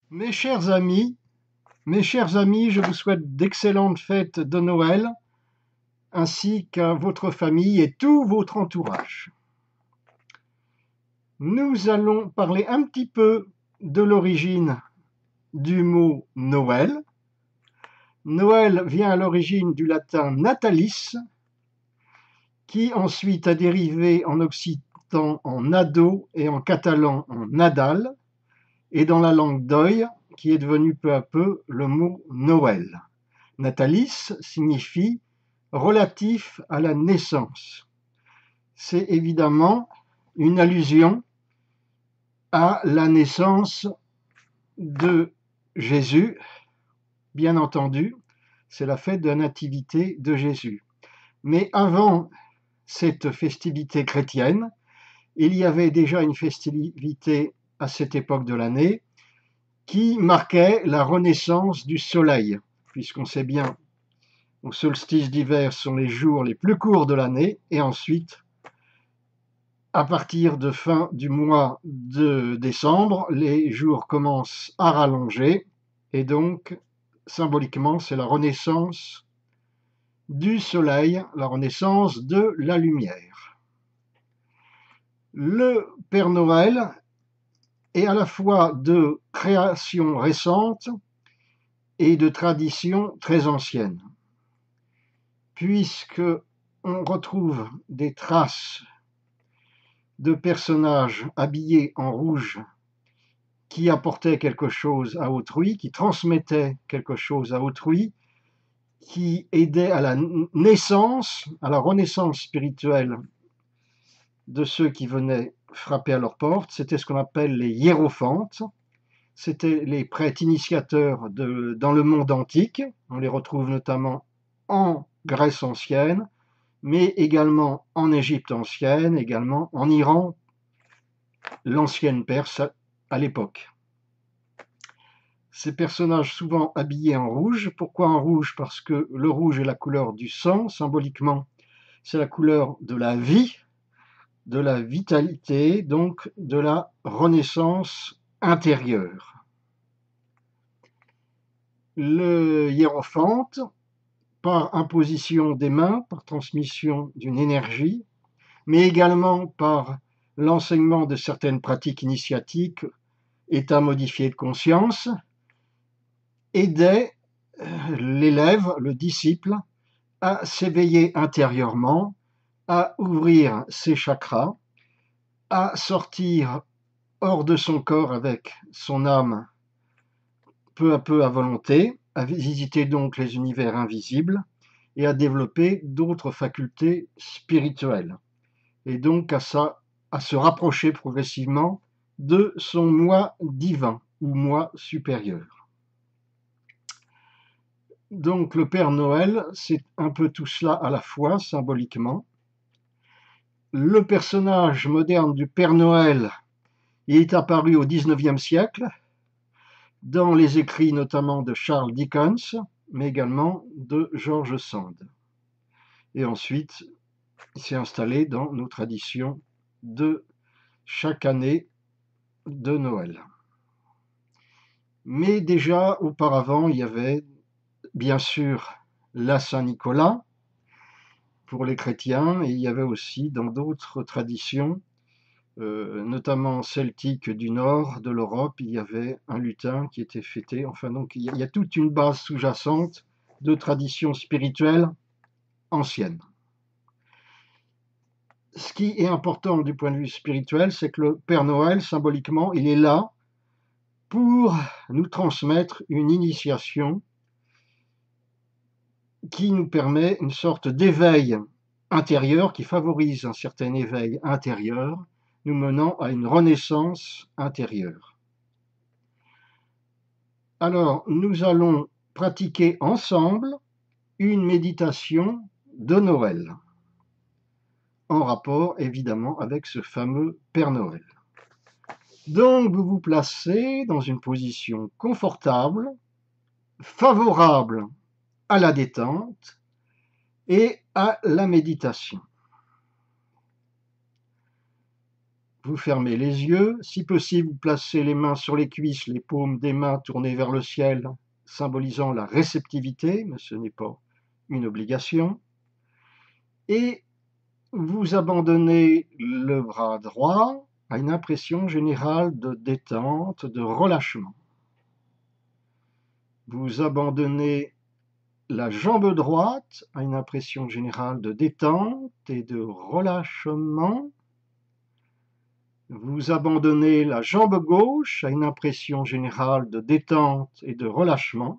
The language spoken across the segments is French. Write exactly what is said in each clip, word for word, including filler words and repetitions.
Mes chers amis, mes chers amis, je vous souhaite d'excellentes fêtes de Noël, ainsi qu'à votre famille et tout votre entourage. Nous allons parler un petit peu de l'origine du mot Noël. Noël vient à l'origine du latin natalis, qui ensuite a dérivé en occitan en nado et en catalan en Nadal, et dans la langue d'Oï, qui est devenu peu à peu le mot Noël. Natalis signifie relatif à la naissance. C'est évidemment une allusion à la naissance de Jésus, bien entendu, c'est la fête de la nativité de Jésus. Mais avant cette festivité chrétienne, il y avait déjà une festivité à cette époque de l'année qui marquait la renaissance du soleil, puisqu'on sait bien au solstice d'hiver sont les jours les plus courts de l'année, et ensuite, à partir de fin du mois de décembre, les jours commencent à rallonger, et donc, symboliquement, c'est la renaissance du soleil, la renaissance de la lumière. Le Père Noël est à la fois de création récente et de tradition très ancienne, puisque on retrouve des traces de personnages habillés en rouge qui apportaient quelque chose à autrui, qui transmettaient quelque chose à autrui, qui aidaient à la naissance, à la renaissance spirituelle de ceux qui venaient frapper à leur porte. C'était ce qu'on appelle les hiérophantes. C'étaient les prêtres initiateurs de, dans le monde antique. On les retrouve notamment en Grèce ancienne, mais également en Égypte ancienne, également en Iran, l'ancienne Perse à l'époque. Ces personnages souvent habillés en rouge. Pourquoi en rouge? Parce que le rouge est la couleur du sang, symboliquement, c'est la couleur de la vie, de la vitalité, donc de la renaissance intérieure. Le hiérophante, par imposition des mains, par transmission d'une énergie, mais également par l'enseignement de certaines pratiques initiatiques, état modifié de conscience, aidait l'élève, le disciple, à s'éveiller intérieurement, à ouvrir ses chakras, à sortir hors de son corps avec son âme peu à peu à volonté, à visiter donc les univers invisibles et à développer d'autres facultés spirituelles, et donc à, sa, à se rapprocher progressivement de son moi divin ou moi supérieur. Donc le Père Noël, c'est un peu tout cela à la fois, symboliquement. Le personnage moderne du Père Noël, il est apparu au dix-neuvième siècle, dans les écrits notamment de Charles Dickens, mais également de George Sand. Et ensuite, il s'est installé dans nos traditions de chaque année de Noël. Mais déjà, auparavant, il y avait bien sûr la Saint-Nicolas pour les chrétiens, et il y avait aussi dans d'autres traditions, euh, notamment celtiques du nord de l'Europe, il y avait un lutin qui était fêté. Enfin, donc, il y a, il y a toute une base sous-jacente de traditions spirituelles anciennes. Ce qui est important du point de vue spirituel, c'est que le Père Noël, symboliquement, il est là pour nous transmettre une initiation qui nous permet une sorte d'éveil intérieur, qui favorise un certain éveil intérieur, nous menant à une renaissance intérieure. Alors, nous allons pratiquer ensemble une méditation de Noël, en rapport évidemment avec ce fameux Père Noël. Donc, vous vous placez dans une position confortable, favorable à la détente et à la méditation. vous fermez les yeux. Si possible, vous placez les mains sur les cuisses, les paumes des mains tournées vers le ciel, symbolisant la réceptivité, mais ce n'est pas une obligation. Et vous abandonnez le bras droit à une impression générale de détente, de relâchement. Vous abandonnez la jambe droite à une impression générale de détente et de relâchement. Vous abandonnez la jambe gauche à une impression générale de détente et de relâchement.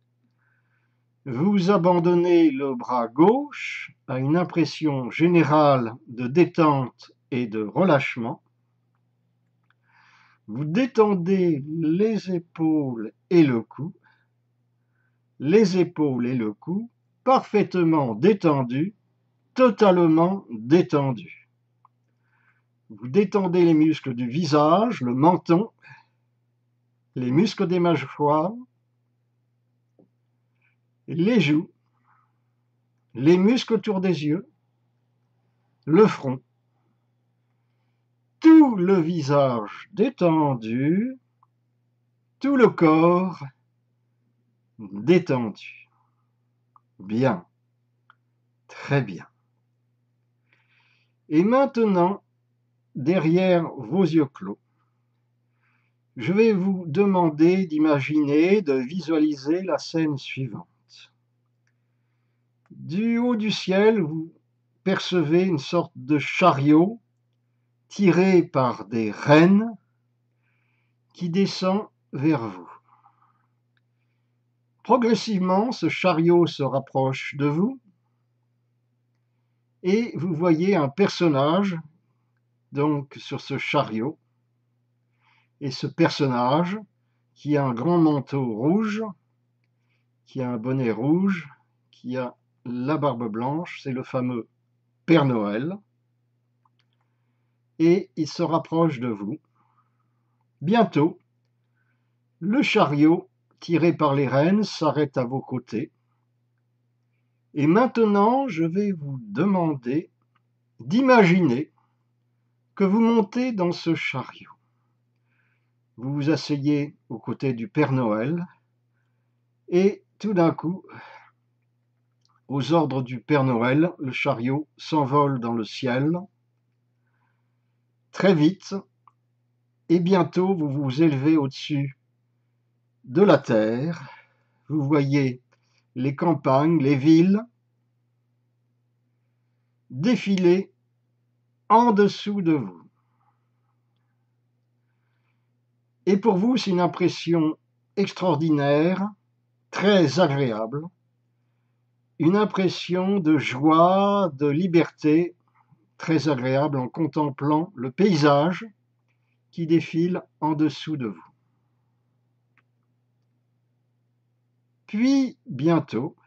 Vous abandonnez le bras gauche à une impression générale de détente et de relâchement. Vous détendez les épaules et le cou. Les épaules et le cou parfaitement détendus, totalement détendus. Vous détendez les muscles du visage, le menton, les muscles des mâchoires, les joues, les muscles autour des yeux, le front, tout le visage détendu, tout le corps détendu. Bien, très bien. Et maintenant, derrière vos yeux clos, je vais vous demander d'imaginer, de visualiser la scène suivante. Du haut du ciel, vous percevez une sorte de chariot tiré par des rennes qui descend vers vous. Progressivement, ce chariot se rapproche de vous et vous voyez un personnage donc sur ce chariot. Et ce personnage qui a un grand manteau rouge, qui a un bonnet rouge, qui a la barbe blanche, c'est le fameux Père Noël. Et il se rapproche de vous. Bientôt, le chariot tiré par les rennes s'arrête à vos côtés. Et maintenant, je vais vous demander d'imaginer que vous montez dans ce chariot. Vous vous asseyez aux côtés du Père Noël et tout d'un coup, aux ordres du Père Noël, le chariot s'envole dans le ciel très vite et bientôt vous vous élevez au-dessus de la terre. Vous voyez les campagnes, les villes défiler en dessous de vous. Et pour vous, c'est une impression extraordinaire, très agréable, une impression de joie, de liberté, très agréable en contemplant le paysage qui défile en dessous de vous. Puis bientôt,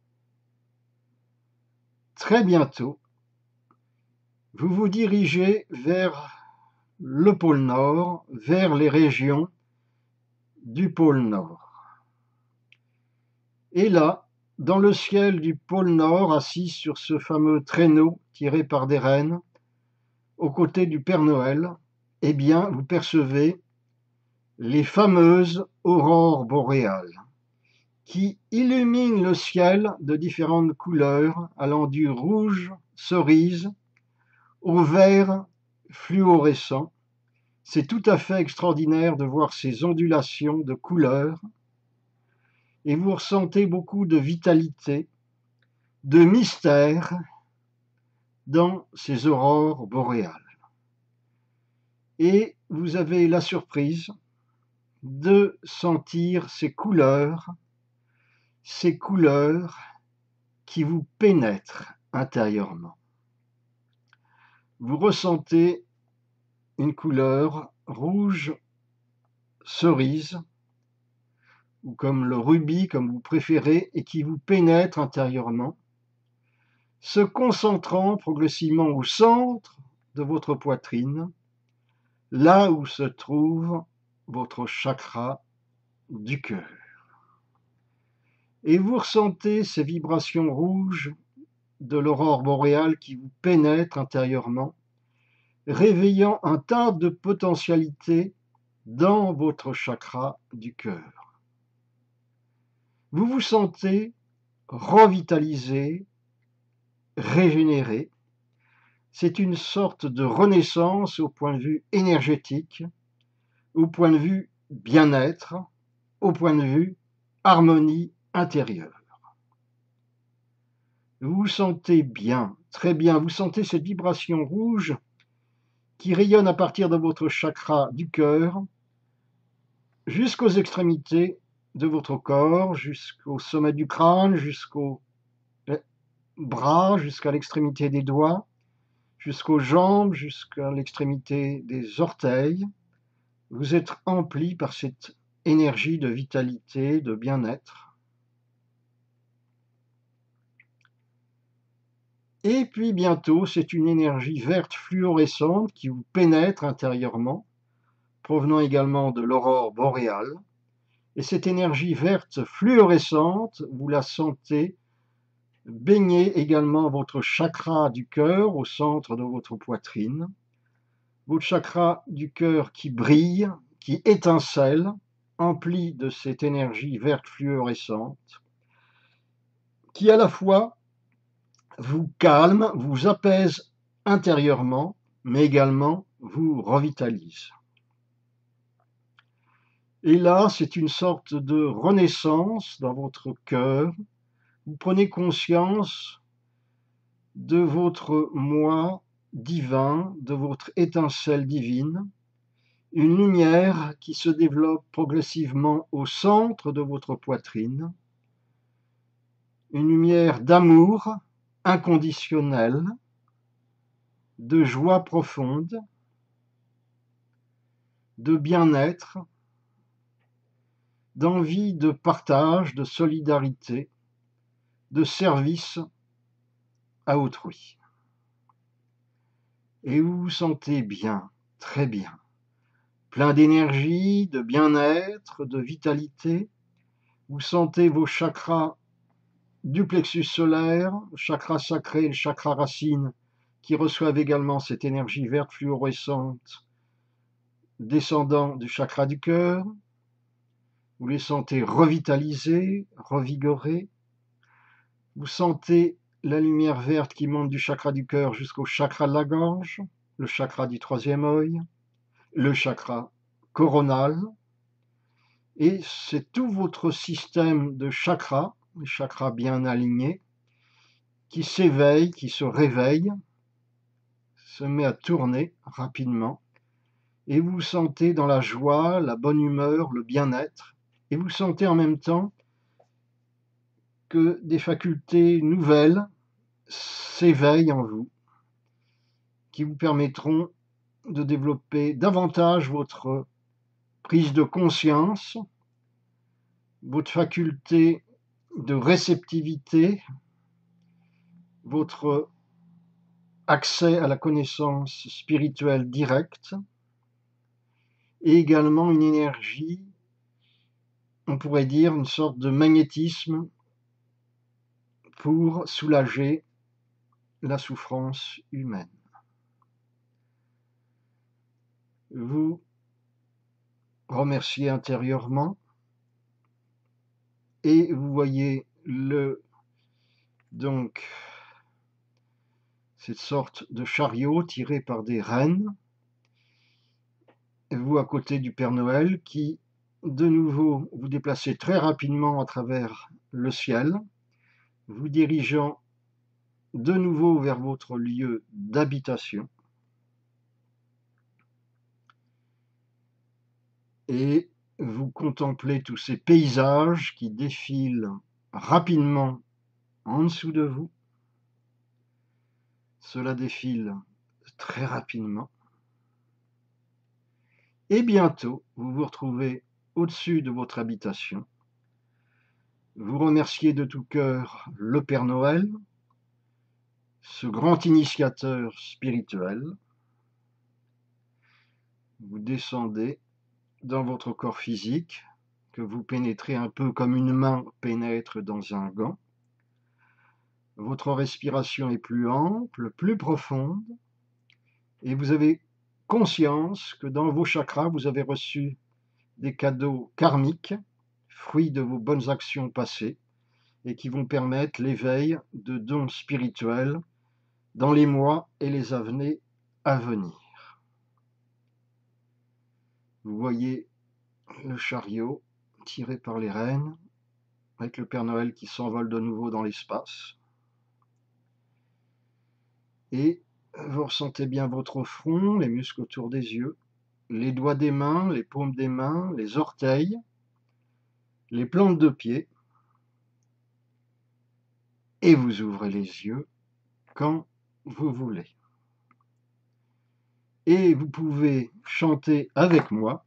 très bientôt, vous vous dirigez vers le pôle Nord, vers les régions du pôle Nord. Et là, dans le ciel du pôle Nord, assis sur ce fameux traîneau tiré par des rennes, aux côtés du Père Noël, eh bien, vous percevez les fameuses aurores boréales qui illuminent le ciel de différentes couleurs, allant du rouge cerise au vert fluorescent. C'est tout à fait extraordinaire de voir ces ondulations de couleurs et vous ressentez beaucoup de vitalité, de mystère dans ces aurores boréales. Et vous avez la surprise de sentir ces couleurs, ces couleurs qui vous pénètrent intérieurement. Vous ressentez une couleur rouge cerise, ou comme le rubis, comme vous préférez, et qui vous pénètre intérieurement, se concentrant progressivement au centre de votre poitrine, là où se trouve votre chakra du cœur. Et vous ressentez ces vibrations rouges de l'aurore boréale qui vous pénètrent intérieurement, réveillant un tas de potentialités dans votre chakra du cœur. Vous vous sentez revitalisé, régénéré. C'est une sorte de renaissance au point de vue énergétique, au point de vue bien-être, au point de vue harmonie intérieure. Vous vous sentez bien, très bien, vous sentez cette vibration rouge qui rayonne à partir de votre chakra du cœur jusqu'aux extrémités de votre corps, jusqu'au sommet du crâne, jusqu'aux bras, jusqu'à l'extrémité des doigts, jusqu'aux jambes, jusqu'à l'extrémité des orteils. Vous êtes empli par cette énergie de vitalité, de bien-être. Et puis bientôt, c'est une énergie verte fluorescente qui vous pénètre intérieurement, provenant également de l'aurore boréale. Et cette énergie verte fluorescente, vous la sentez baigner également votre chakra du cœur au centre de votre poitrine. Votre chakra du cœur qui brille, qui étincelle, empli de cette énergie verte fluorescente, qui à la fois vous calme, vous apaise intérieurement, mais également vous revitalise. Et là, c'est une sorte de renaissance dans votre cœur. Vous prenez conscience de votre moi divin, de votre étincelle divine, une lumière qui se développe progressivement au centre de votre poitrine, une lumière d'amour inconditionnel, de joie profonde, de bien-être, d'envie de partage, de solidarité, de service à autrui. Et vous vous sentez bien, très bien, plein d'énergie, de bien-être, de vitalité. Vous sentez vos chakras du plexus solaire, le chakra sacré et le chakra racine, qui reçoivent également cette énergie verte fluorescente descendant du chakra du cœur. Vous les sentez revitalisés, revigorés. Vous sentez la lumière verte qui monte du chakra du cœur jusqu'au chakra de la gorge, le chakra du troisième œil, le chakra coronal. Et c'est tout votre système de chakras, les chakras bien alignés, qui s'éveille, qui se réveille, se met à tourner rapidement. Et vous vous sentez dans la joie, la bonne humeur, le bien-être. Et vous sentez en même temps que des facultés nouvelles s'éveillent en vous, qui vous permettront de développer davantage votre prise de conscience, votre faculté de réceptivité, votre accès à la connaissance spirituelle directe, et également une énergie, on pourrait dire une sorte de magnétisme pour soulager la souffrance humaine. Vous remerciez intérieurement et vous voyez le donc cette sorte de chariot tiré par des rennes, et vous à côté du Père Noël qui de nouveau vous déplacez très rapidement à travers le ciel, vous dirigeant de nouveau vers votre lieu d'habitation. Et vous contemplez tous ces paysages qui défilent rapidement en dessous de vous. Cela défile très rapidement. Et bientôt, vous vous retrouvez au-dessus de votre habitation. Vous remerciez de tout cœur le Père Noël, ce grand initiateur spirituel. Vous descendez dans votre corps physique, que vous pénétrez un peu comme une main pénètre dans un gant. Votre respiration est plus ample, plus profonde, et vous avez conscience que dans vos chakras, vous avez reçu des cadeaux karmiques, fruits de vos bonnes actions passées, et qui vont permettre l'éveil de dons spirituels dans les mois et les années à venir. Vous voyez le chariot tiré par les rênes, avec le Père Noël qui s'envole de nouveau dans l'espace. Et vous ressentez bien votre front, les muscles autour des yeux, les doigts des mains, les paumes des mains, les orteils, les plantes de pied. Et vous ouvrez les yeux quand vous voulez. Et vous pouvez chanter avec moi.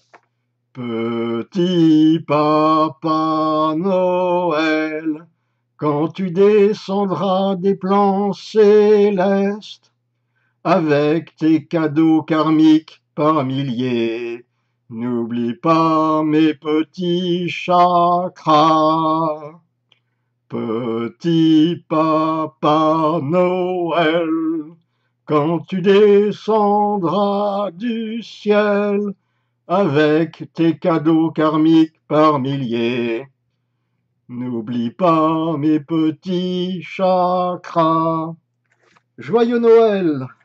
Petit Papa Noël, quand tu descendras des plans célestes, avec tes cadeaux karmiques par milliers, n'oublie pas mes petits chakras. Petit Papa Noël, quand tu descendras du ciel, avec tes cadeaux karmiques par milliers, n'oublie pas mes petits chakras. Joyeux Noël!